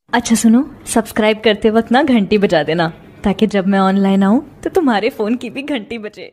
अच्छा सुनो, सब्सक्राइब करते वक्त ना घंटी बजा देना ताकि जब मैं ऑनलाइन आऊं तो तुम्हारे फोन की भी घंटी बजे।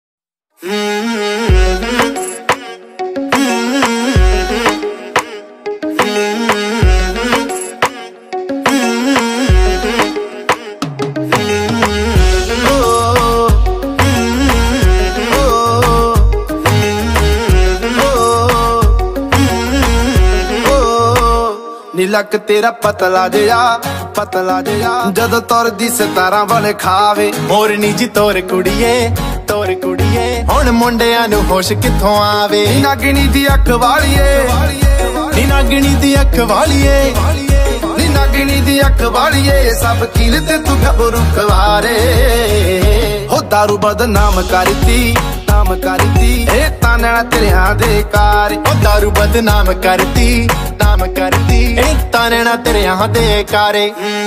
नीलक तेरा पतला जिहा जदों तुरदी सितारा वाले खावे। मोरनी जी तोर कुड़िए हुण मुंडियां नूं होश कित्थों आवे। नागिनी दी अख वालिए, नागिनी दी अख वालिए, नागिनी दी अख वालिए, सब कील ते तू घबरू कवारे। हो दारू बदनाम करती ए ताना तेरिया दे कार। ओ दारू बदनाम करती ए ताना तेरिया दे कारे।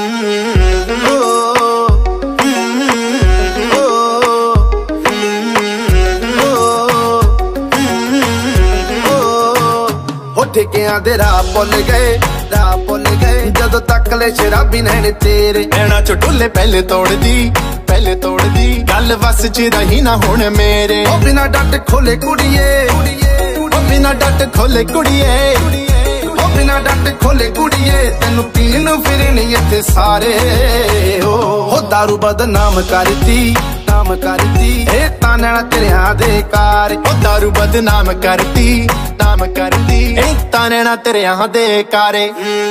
ठेकियां दे राह भुल गए जदों तक ले शराबी नैन तेरे। नैना चो ढुले पहले तोड़दी गल वस च रही ना हुण मेरे। ओ बिना डट खोले कुड़िए, बिना डट खोले कुड़िए, बिना डट खोले कुड़िए, तेनू पीन फिरनी इत्थे सारे। हो दारू बदनाम करती ए ताना तेरिया दे कार। ओ दारू बदनाम करती ए ताना तेरिया दे कारे।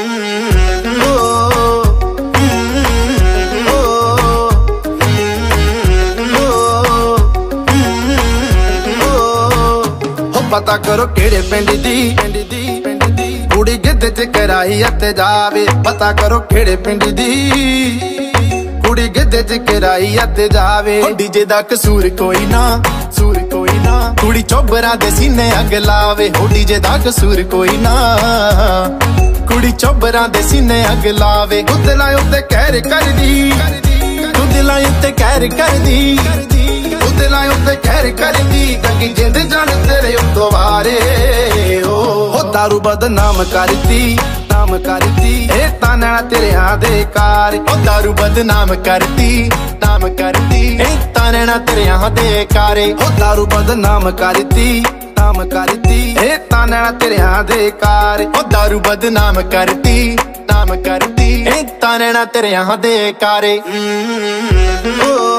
पता करो केड़े पिंड दी कुड़ी गिद्ध च कराई अते जावे। पता करो केड़े पिंड दी कुड़ी गिद्ध च कराई अते जावे। डीजे दा कसूर कोई ना कुड़ी चोबरा दे सीने अग लावे। हो डीजे दा कसूर कोई ना कुड़ी चोबरा दे सीने अग लावे। दुध लाए उत्ते कहर करदी, दुध लाए उत्ते कहर करदी, दुध लाए उत्ते कहर करदी, गंगी जिंद जान तेरे उत्तों वारे। हो दारू बदनाम करती ए ताना तेरिया दे कार। ओ दारू बदनाम करती ए ताना तेरिया दे कारे। हो दारू बदनाम करती ए ताना तेरिया दे कार। ओ दारू बदनाम करती ए ताना तेरिया दे कारे।